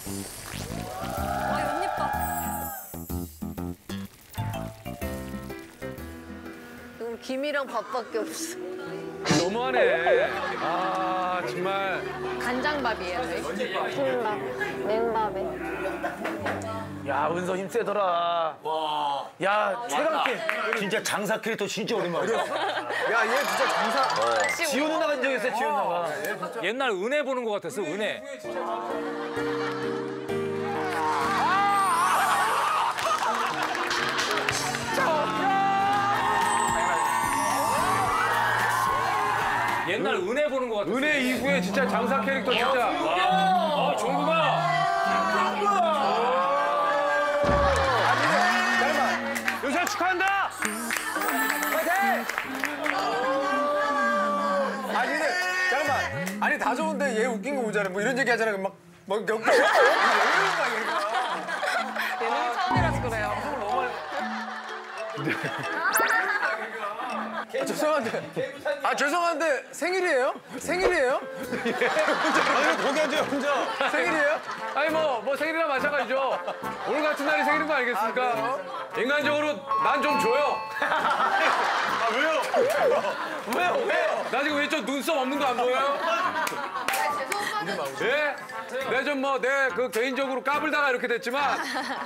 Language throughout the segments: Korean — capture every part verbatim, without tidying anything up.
와, 연잎밥. 오늘 김이랑 밥밖에 없어. 너무하네. 아, 정말. 간장밥이에요, 저희. 김밥, 냉밥에. 야, 은서 힘 세더라. 와. 야, 최강팀. 진짜 장사 캐릭터 진짜 오랜만이야. 야, 얘 진짜 장사. 지호 누나가 인정했어요, 지호 누나가. 옛날 은혜 보는 것 같았어, 은혜. 옛날 은혜 보는 것 같았어. 은혜 이후에 진짜 장사 캐릭터 진짜. 아, 종국아. 요새 축하한다. 아니, 근데 잠깐만. 아니, 다 좋은데 얘 웃긴 거 보잖아. 뭐 이런 얘기 하잖아. 막, 막, 몇 개. 왜 이러는 거야, 얘가. 예능이 처음이라서 그래요. 아, 죄송한데. 아, 죄송한데 생일이에요? 생일이에요? 아니 거기 앉아요 혼자. 생일이에요? 아니 뭐 뭐 생일이나 마찬가지죠. 오늘 같은 날이 생일인 거 아니겠습니까? 인간적으로 난 좀 줘요. 아, 왜요? 왜요 왜요? 나 지금 왜 저 눈썹 없는 거 안 보여요? 예? 내가 좀 뭐 내 그 개인적으로 까불다가 이렇게 됐지만.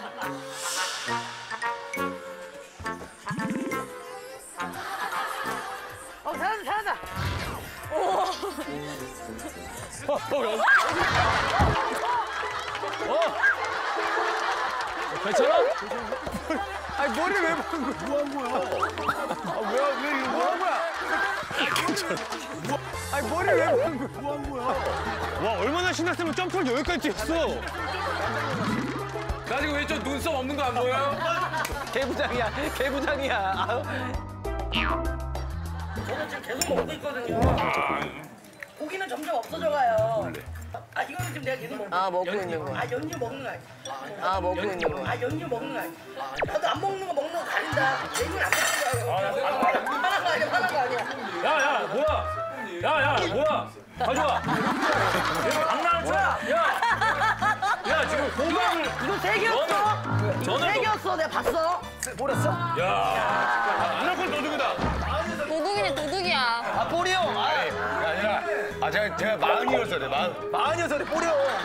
어, 잘한다, 잘한다. 괜찮아? 아니, 머리 왜 보는 거야? 뭐 한 거야? 아, 왜, 왜 이거 뭐 한 거야? 아니, 머리 왜 보는 거야? 뭐 한 거야? 와 얼마나 신났으면 점프를 여기까지 뛰었어. 나 지금 왜 저 눈썹 없는 거 안 보여요? 개부장이야, 개부장이야. 아우. 저는 지금 계속 먹고 있거든요. 고기는 점점 없어져가요. 아 이거는 지금 내가 계속 먹고. 아, 먹고 있는 거. 아 연유 먹는 거 아니야. 아, 먹고 있는 거. 아 연유 먹는 거 아니야. 나도 안 먹는 거 먹는 거 가린다. 얘는 안 먹는 거야. 하나가 아니야, 하나가 아니야. 야, 야, 뭐야? 야, 야, 뭐야? 가져와. 얘가 장난쳐? 야, 야, 지금 호박을. 이거 세 개였어. 이거 세 개였어. 내가 봤어. 야, 무조건 도둑이다. 도둑이네, 도둑이야. 아, 볼이요. 아, 아니라, 아, 제가, 제가 마흔이었어요, 네, 마흔. 마흔여섯에 볼이요.